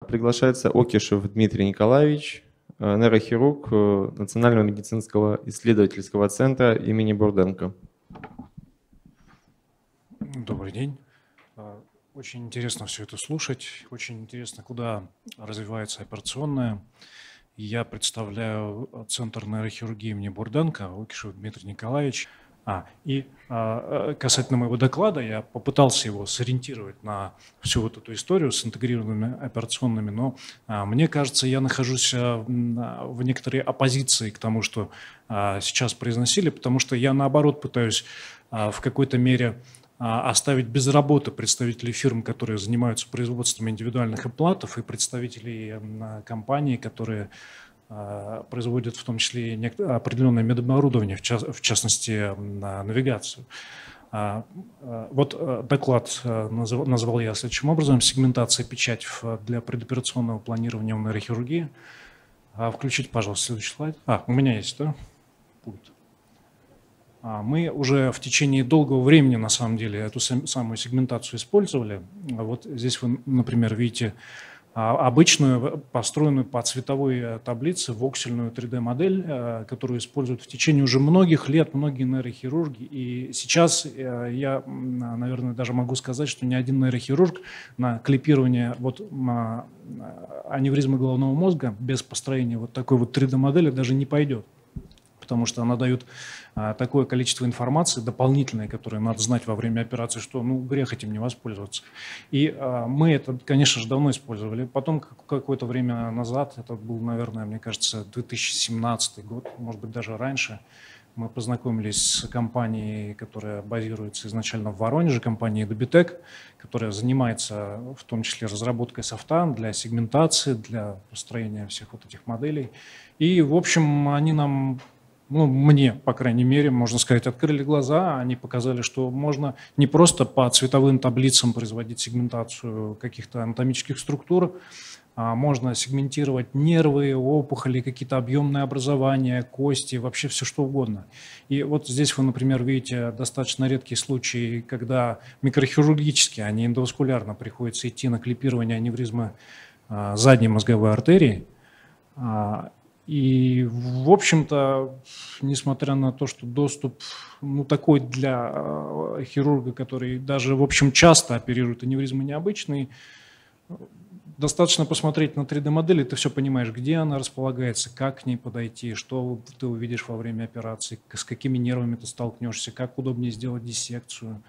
Приглашается Окишев Дмитрий Николаевич, нейрохирург Национального медицинского исследовательского центра имени Бурденко. Добрый день. Очень интересно все это слушать, очень интересно, куда развивается операционная. Я представляю Центр нейрохирургии имени Бурденко, Окишев Дмитрий Николаевич. Касательно моего доклада, я попытался его сориентировать на всю вот эту историю с интегрированными операционными, но мне кажется, я нахожусь в некоторой оппозиции к тому, что сейчас произносили, потому что я, наоборот, пытаюсь в какой-то мере оставить без работы представителей фирм, которые занимаются производством индивидуальных имплантов, и представителей компаний, которые производят в том числе и определенное медоборудование, в частности, навигацию. Вот доклад назвал я следующим образом: сегментация печати для предоперационного планирования в нейрохирургии. Включите, пожалуйста, следующий слайд. У меня есть, да, пульт. Мы уже в течение долгого времени, на самом деле, эту самую сегментацию использовали. Вот здесь вы, например, видите обычную, построенную по цветовой таблице, воксельную 3D-модель, которую используют в течение уже многих лет многие нейрохирурги. И сейчас я, наверное, даже могу сказать, что ни один нейрохирург на клипирование аневризмы головного мозга без построения вот такой вот 3D-модели даже не пойдет, потому что она дает такое количество информации дополнительной, которое надо знать во время операции, что грех этим не воспользоваться. И мы это, конечно же, давно использовали. Потом какое-то время назад, это был, наверное, мне кажется, 2017 год, может быть, даже раньше, мы познакомились с компанией, которая базируется изначально в Воронеже, компанией Добитек, которая занимается в том числе разработкой софта для сегментации, для построения всех вот этих моделей. И, в общем, они нам... мне, по крайней мере, можно сказать, открыли глаза. Они показали, что можно не просто по цветовым таблицам производить сегментацию каких-то анатомических структур, а можно сегментировать нервы, опухоли, какие-то объемные образования, кости, вообще все что угодно. И вот здесь вы, например, видите достаточно редкие случаи, когда микрохирургически, а не эндоваскулярно приходится идти на клипирование аневризмы задней мозговой артерии. И, в общем-то, несмотря на то, что доступ такой для хирурга, который даже, в общем, часто оперирует аневризмы необычные, достаточно посмотреть на 3D-модель, и ты все понимаешь, где она располагается, как к ней подойти, что ты увидишь во время операции, с какими нервами ты столкнешься, как удобнее сделать диссекцию.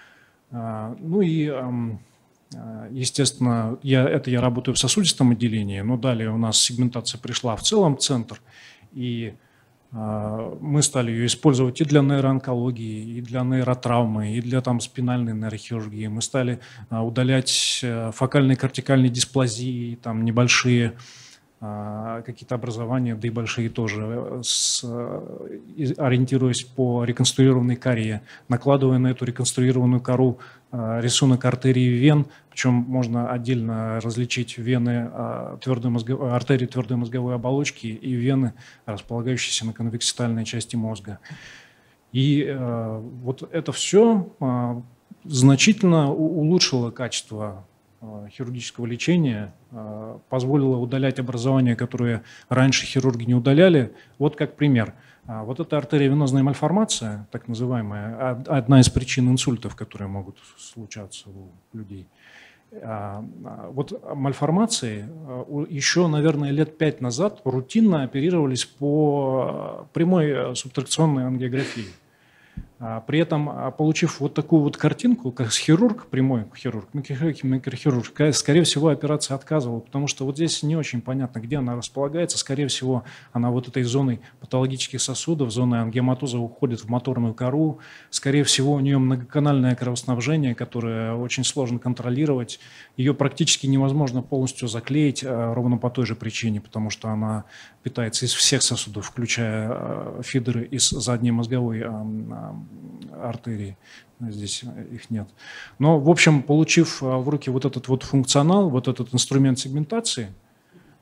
Естественно, я работаю в сосудистом отделении, но далее у нас сегментация пришла в целом в центр, и мы стали ее использовать и для нейроонкологии, и для нейротравмы, и для спинальной нейрохирургии. Мы стали удалять фокальные кортикальные дисплазии, небольшие какие-то образования, да и большие тоже, ориентируясь по реконструированной коре, накладывая на эту реконструированную кору рисунок артерий и вен, причем можно отдельно различить вены артерии твердой мозговой оболочки и вены, располагающиеся на конвекситальной части мозга. И вот это все значительно улучшило качество хирургического лечения, позволило удалять образования, которые раньше хирурги не удаляли. Вот как пример. Вот эта артериовенозная мальформация, так называемая, одна из причин инсультов, которые могут случаться у людей. Вот мальформации еще, наверное, лет 5 назад рутинно оперировались по прямой субтракционной ангиографии. При этом, получив вот такую вот картинку, как хирург, прямой хирург, микрохирург, скорее всего, операция отказывала, потому что вот здесь не очень понятно, где она располагается. Скорее всего, она вот этой зоной патологических сосудов, зоной ангиоматоза уходит в моторную кору. Скорее всего, у нее многоканальное кровоснабжение, которое очень сложно контролировать. Ее практически невозможно полностью заклеить ровно по той же причине, потому что она питается из всех сосудов, включая фидеры из задней мозговой артерии. Здесь их нет. Но, в общем, получив в руки вот этот вот функционал, вот этот инструмент сегментации,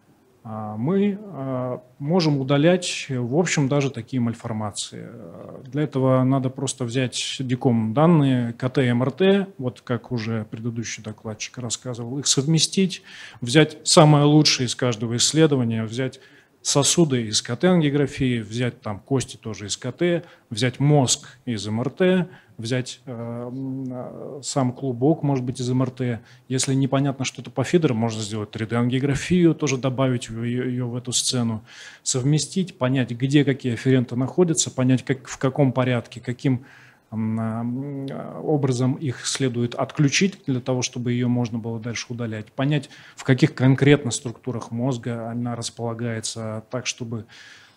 мы можем удалять, в общем, даже такие мальформации. Для этого надо просто взять DICOM данные КТ и МРТ, вот как уже предыдущий докладчик рассказывал, их совместить, взять самое лучшее из каждого исследования, взять сосуды из КТ-ангиографии, взять там кости тоже из КТ, взять мозг из МРТ, взять сам клубок, может быть, из МРТ. Если непонятно что-то по фидеру, можно сделать 3D-ангиографию, тоже добавить ее в эту сцену, совместить, понять, где какие афференты находятся, понять, в каком порядке, каким образом их следует отключить для того, чтобы ее можно было дальше удалять, понять, в каких конкретно структурах мозга она располагается так, чтобы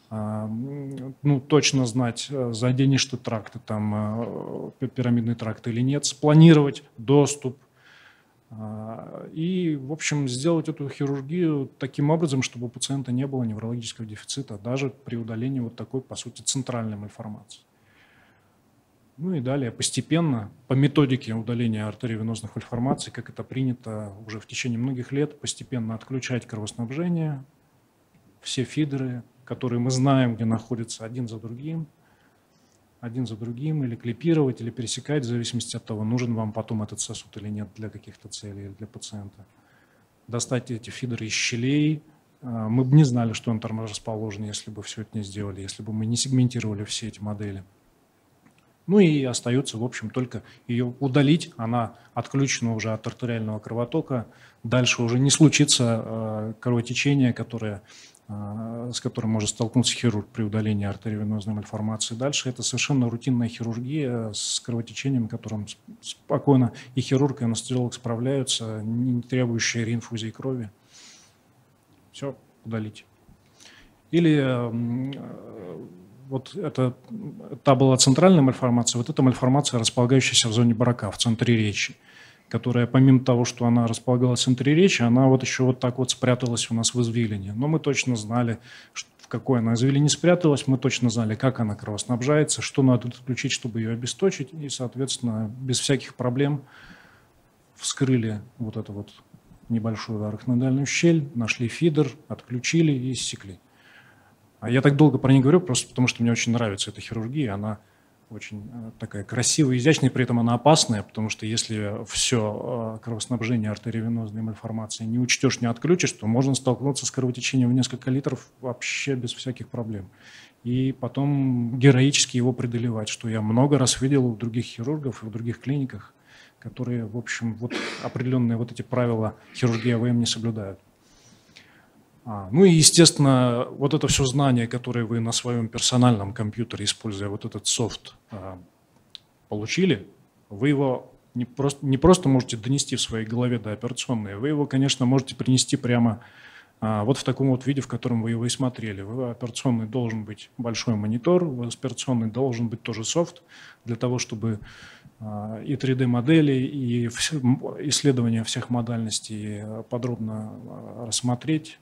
точно знать, заденешь ты тракты, там, пирамидный тракт или нет, спланировать доступ и, в общем, сделать эту хирургию таким образом, чтобы у пациента не было неврологического дефицита, даже при удалении вот такой, по сути, центральной мальформации. Ну и далее постепенно, по методике удаления артериовенозных мальформаций, как это принято уже в течение многих лет, постепенно отключать кровоснабжение, все фидеры, которые мы знаем, где находятся один за другим, или клипировать, или пересекать, в зависимости от того, нужен вам потом этот сосуд или нет для каких-то целей или для пациента. Достать эти фидеры из щелей. Мы бы не знали, что он там расположен, если бы все это не сделали, если бы мы не сегментировали все эти модели. Ну и остается, в общем, только ее удалить. Она отключена уже от артериального кровотока. Дальше уже не случится кровотечение, с которым может столкнуться хирург при удалении артериовенозной мальформации. Дальше это совершенно рутинная хирургия с кровотечением, которым спокойно и хирург, и анестезиолог справляются, не требующие реинфузии крови. Все, удалить. Или вот та была центральная мальформация, вот эта мальформация, располагающаяся в зоне Брака, в центре речи, которая, помимо того, что она располагалась в центре речи, она вот еще вот так вот спряталась у нас в извилине. Но мы точно знали, в какой она извилине спряталась, мы точно знали, как она кровоснабжается, что надо отключить, чтобы ее обесточить, и, соответственно, без всяких проблем вскрыли вот эту вот небольшую арахноидальную щель, нашли фидер, отключили и иссекли. А я так долго про нее говорю, просто потому что мне очень нравится эта хирургия. Она очень такая красивая, изящная, при этом она опасная, потому что если все кровоснабжение артериовенозной мальформации не учтешь, не отключишь, то можно столкнуться с кровотечением в несколько литров вообще без всяких проблем. И потом героически его преодолевать, что я много раз видел у других хирургов и в других клиниках, которые, в общем, вот определенные вот эти правила хирургии АВМ не соблюдают. Ну и, естественно, вот это все знание, которое вы на своем персональном компьютере, используя вот этот софт, получили, вы его не просто можете донести в своей голове до операционной, вы его, конечно, можете принести прямо вот в таком вот виде, в котором вы его и смотрели. В операционной должен быть большой монитор, в операционной должен быть тоже софт для того, чтобы и 3D-модели, и исследования всех модальностей подробно рассмотреть.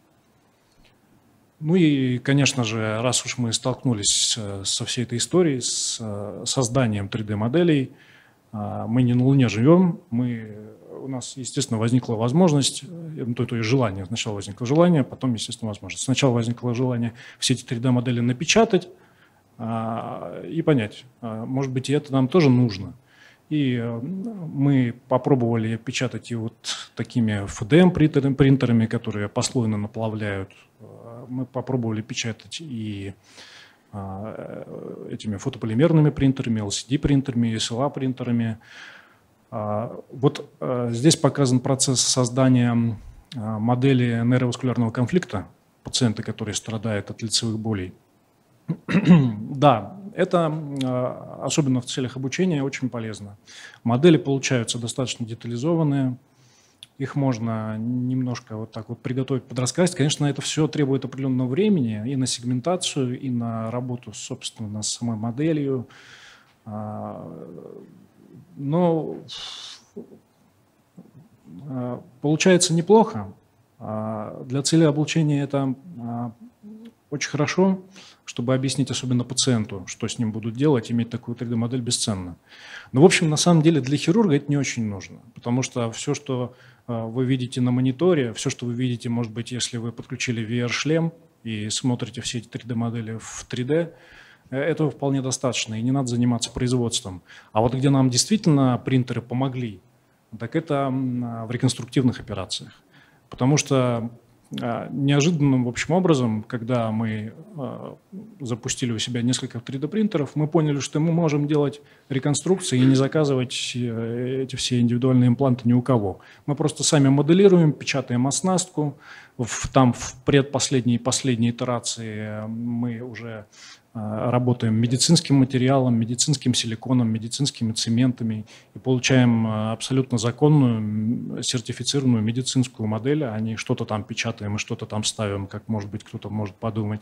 Ну и, конечно же, раз уж мы столкнулись со всей этой историей, с созданием 3D-моделей, мы не на Луне живем, у нас, естественно, возникла возможность, то есть желание, сначала возникло желание, потом, естественно, возможность. Сначала возникло желание все эти 3D-модели напечатать и понять, может быть, и это нам тоже нужно. И мы попробовали печатать и вот такими FDM-принтерами, которые послойно наплавляют. Мы попробовали печатать и этими фотополимерными принтерами, LCD-принтерами, SLA-принтерами. Вот здесь показан процесс создания модели нейроваскулярного конфликта пациента, который страдает от лицевых болей. Да, это, особенно в целях обучения, очень полезно. Модели получаются достаточно детализованные, их можно немножко вот так вот приготовить, подрассказать. Конечно, это все требует определенного времени и на сегментацию, и на работу, собственно, с самой моделью. Но получается неплохо. Для цели обучения это очень хорошо, чтобы объяснить особенно пациенту, что с ним будут делать, иметь такую 3D-модель бесценно. Но, в общем, на самом деле для хирурга это не очень нужно, потому что все, что вы видите на мониторе, все, что вы видите, может быть, если вы подключили VR-шлем и смотрите все эти 3D-модели в 3D, этого вполне достаточно, и не надо заниматься производством. А вот где нам действительно принтеры помогли, так это в реконструктивных операциях. Потому что неожиданным, в общем, образом, когда мы запустили у себя несколько 3D-принтеров, мы поняли, что мы можем делать реконструкции и не заказывать эти все индивидуальные импланты ни у кого. Мы просто сами моделируем, печатаем оснастку. Там в предпоследней и последней итерации мы уже работаем медицинским материалом, медицинским силиконом, медицинскими цементами и получаем абсолютно законную, сертифицированную медицинскую модель, а не что-то там печатаем и что-то там ставим, как, может быть, кто-то может подумать.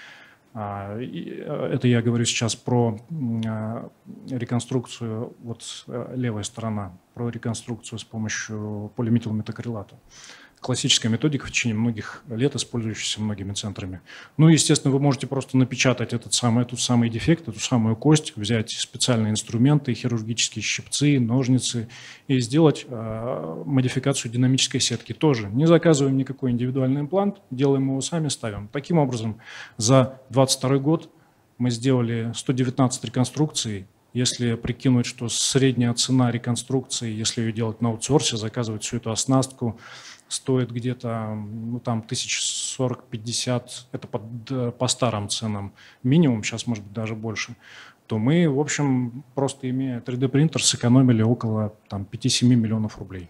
Это я говорю сейчас про реконструкцию, вот левая сторона, про реконструкцию с помощью полиметилметакрилата. Классическая методика в течение многих лет, использующаяся многими центрами. Ну, естественно, вы можете просто напечатать этот самый дефект, эту самую кость, взять специальные инструменты, хирургические щипцы, ножницы и сделать модификацию динамической сетки. Тоже не заказываем никакой индивидуальный имплант, делаем его сами, ставим. Таким образом, за 2022 год мы сделали 119 реконструкций. Если прикинуть, что средняя цена реконструкции, если ее делать на аутсорсе, заказывать всю эту оснастку, стоит где-то там 1040-50, это по старым ценам минимум, сейчас может быть даже больше, то мы, в общем, просто имея 3D-принтер, сэкономили около 5-7 миллионов рублей.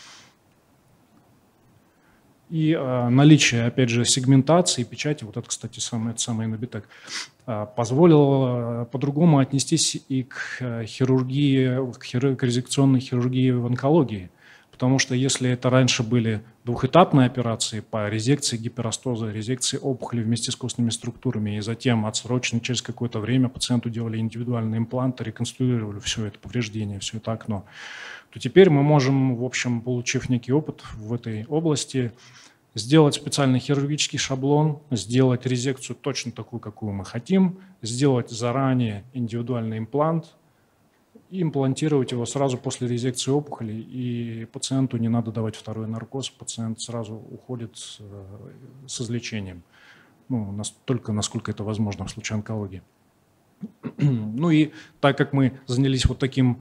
И наличие, опять же, сегментации, печати, вот это, кстати, самый Inobitec, позволило по-другому отнестись и к хирургии, к резекционной хирургии в онкологии. Потому что если это раньше были двухэтапные операции по резекции гиперостоза, резекции опухоли вместе с костными структурами, и затем отсрочно через какое-то время пациенту делали индивидуальные импланты, реконструировали все это повреждение, все это окно, то теперь мы можем, в общем, получив некий опыт в этой области, сделать специальный хирургический шаблон, сделать резекцию точно такую, какую мы хотим, сделать заранее индивидуальный имплант, и имплантировать его сразу после резекции опухоли, и пациенту не надо давать второй наркоз, пациент сразу уходит с излечением, ну, настолько, насколько это возможно в случае онкологии. Ну и так как мы занялись вот таким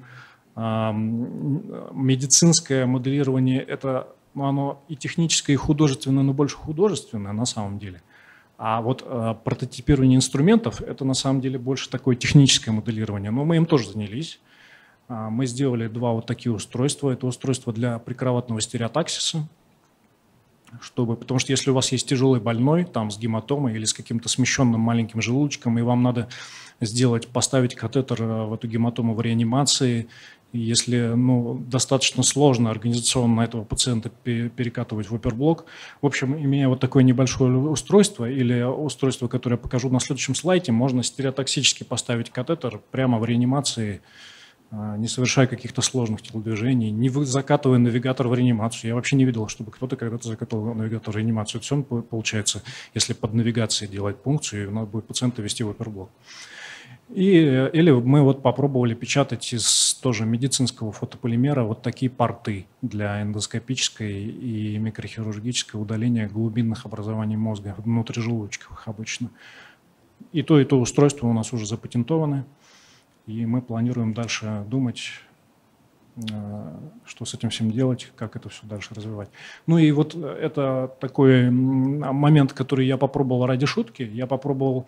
медицинское моделирование, это, ну, оно и техническое, и художественное, но больше художественное на самом деле. А вот прототипирование инструментов – это на самом деле больше такое техническое моделирование, но мы им тоже занялись. Мы сделали два вот такие устройства. Это устройство для прикроватного стереотаксиса, потому что если у вас есть тяжелый больной, там с гематомой или с каким-то смещенным маленьким желудочком, и вам надо поставить катетер в эту гематому в реанимации, если достаточно сложно организационно этого пациента перекатывать в оперблок. В общем, имея вот такое небольшое устройство или устройство, которое я покажу на следующем слайде, можно стереотаксически поставить катетер прямо в реанимации, не совершая каких-то сложных телодвижений, не закатывая навигатор в реанимацию. Я вообще не видел, чтобы кто-то когда-то закатывал навигатор в реанимацию. Это все получается, если под навигацией делать пункцию, и надо будет пациента вести в оперблок. Или мы вот попробовали печатать из тоже медицинского фотополимера вот такие порты для эндоскопической и микрохирургического удаления глубинных образований мозга, внутрижелудочковых обычно. И то устройство у нас уже запатентованы. И мы планируем дальше думать, что с этим всем делать, как это все дальше развивать. Ну и вот это такой момент, который я попробовал ради шутки. Я попробовал,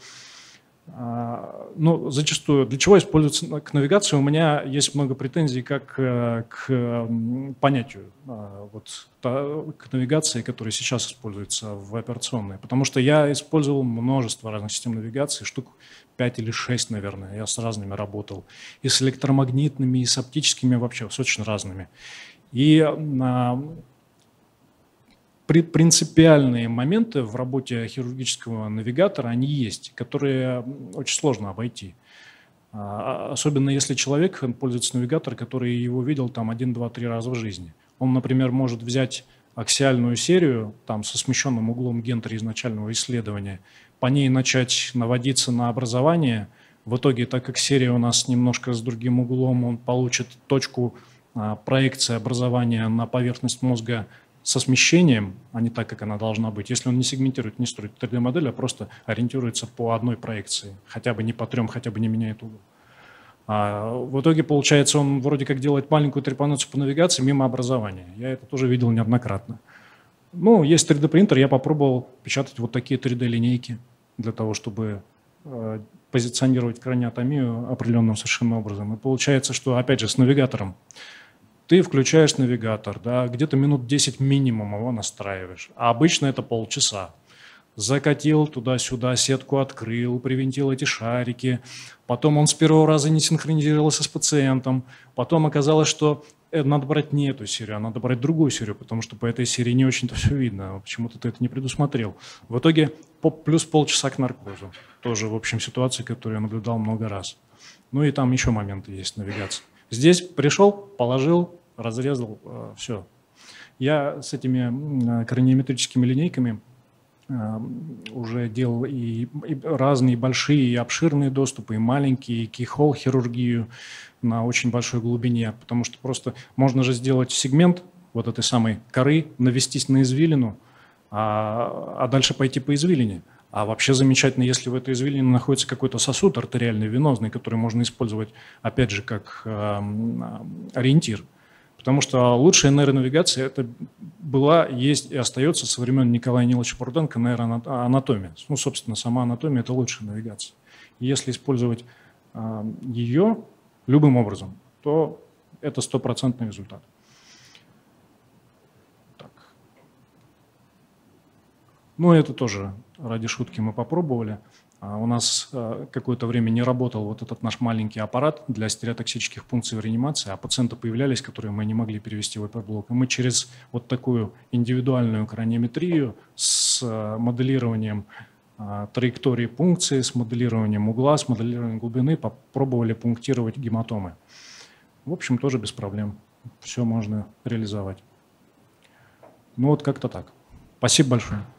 зачастую, для чего используется к навигации, у меня есть много претензий как к понятию, к навигации, которая сейчас используется в операционной. Потому что я использовал множество разных систем навигации, штук 5 или 6, наверное, я с разными работал. И с электромагнитными, и с оптическими вообще, с очень разными. И принципиальные моменты в работе хирургического навигатора, они есть, которые очень сложно обойти. Особенно если человек пользуется навигатором, который его видел там 1, 2, 3 раза в жизни. Он, например, может взять аксиальную серию там, со смещенным углом Гентри изначального исследования, по ней начать наводиться на образование. В итоге, так как серия у нас немножко с другим углом, он получит точку проекция образования на поверхность мозга со смещением, а не так, как она должна быть. Если он не сегментирует, не строит 3D-модель, а просто ориентируется по одной проекции, хотя бы не по трем, хотя бы не меняет угол. В итоге, получается, он вроде как делает маленькую трепанацию по навигации мимо образования. Я это тоже видел неоднократно. Ну, есть 3D-принтер, я попробовал печатать вот такие 3D-линейки для того, чтобы позиционировать краниотомию определенным совершенно образом. И получается, что, опять же, с навигатором. Ты включаешь навигатор, да, где-то минут 10 минимум его настраиваешь, а обычно это полчаса. Закатил туда-сюда, сетку открыл, привинтил эти шарики. Потом он с первого раза не синхронизировался с пациентом. Потом оказалось, что надо брать не эту серию, а надо брать другую серию, потому что по этой серии не очень-то все видно. Почему-то ты это не предусмотрел. В итоге плюс полчаса к наркозу. Тоже, в общем, ситуация, которую я наблюдал много раз. Ну и там еще моменты есть навигации. Здесь пришел, положил, разрезал, все. Я с этими краниометрическими линейками уже делал и разные большие и обширные доступы, и маленькие, и кейхол хирургию на очень большой глубине, потому что просто можно же сделать сегмент вот этой самой коры, навестись на извилину, а дальше пойти по извилине. А вообще замечательно, если в этой извилине находится какой-то сосуд артериальный, венозный, который можно использовать, опять же, как ориентир. Потому что лучшая нейронавигация это была, есть и остается со времен Николая Ниловича Бурденко нейроанатомия. Ну, собственно, сама анатомия – это лучшая навигация. И если использовать ее любым образом, то это стопроцентный результат. Так. Ну, это тоже ради шутки мы попробовали. У нас какое-то время не работал вот этот наш маленький аппарат для стереотоксических пункций в реанимации, а пациенты появлялись, которые мы не могли перевести в ИП-блок. И мы через вот такую индивидуальную краниометрию с моделированием траектории пункции, с моделированием угла, с моделированием глубины попробовали пунктировать гематомы. В общем, тоже без проблем. Все можно реализовать. Ну вот как-то так. Спасибо большое.